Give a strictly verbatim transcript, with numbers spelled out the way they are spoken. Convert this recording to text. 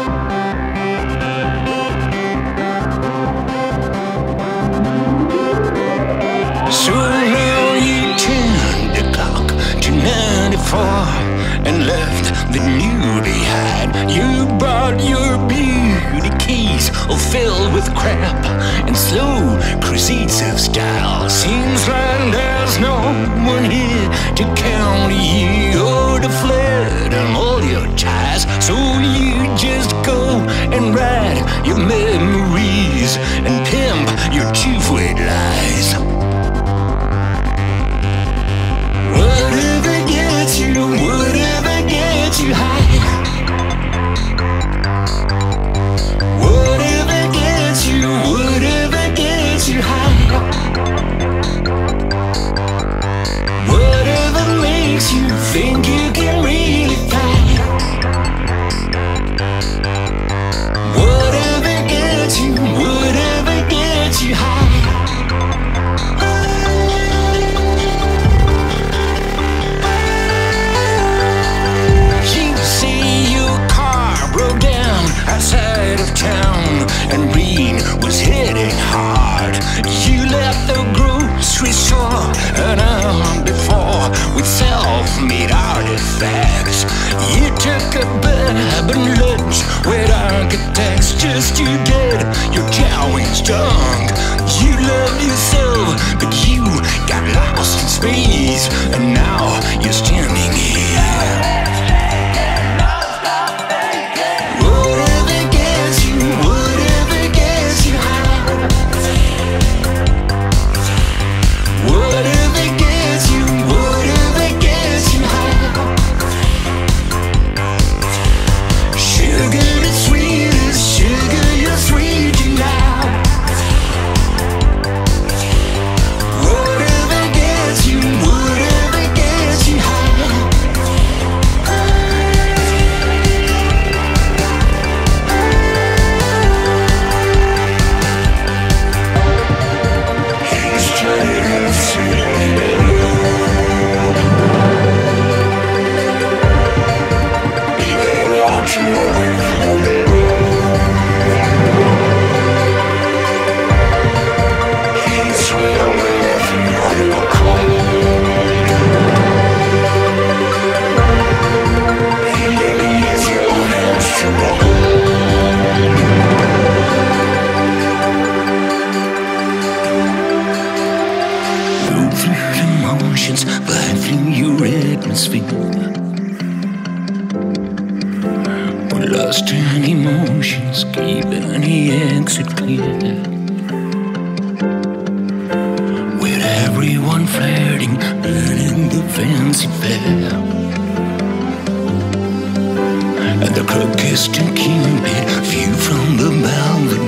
So now you turned the clock to ninety-four and left the new behind. You brought your beauty case all filled with crap and slow crusades of style. Seems like there's no one here to count you or to flood on all your ties. So you just go and write your memories and pimp your two-foot lies. Whatever gets you, whatever gets you high. Whatever gets you, whatever gets you high. Whatever makes you think you can really fly. Whatever gets you, whatever gets you high. Outside of town and rain was hitting hard. You left the grocery store an hour before with self-made artifacts. You took a bourbon lunch with architects just to get your challenge done. You loved yourself, but you got lost in space, and now you're standing here. Glide through your atmosphere. When lust and emotions keep any exit clear. With everyone flirting, burning the fancy fair. And the crookest and Cupid view from the velvet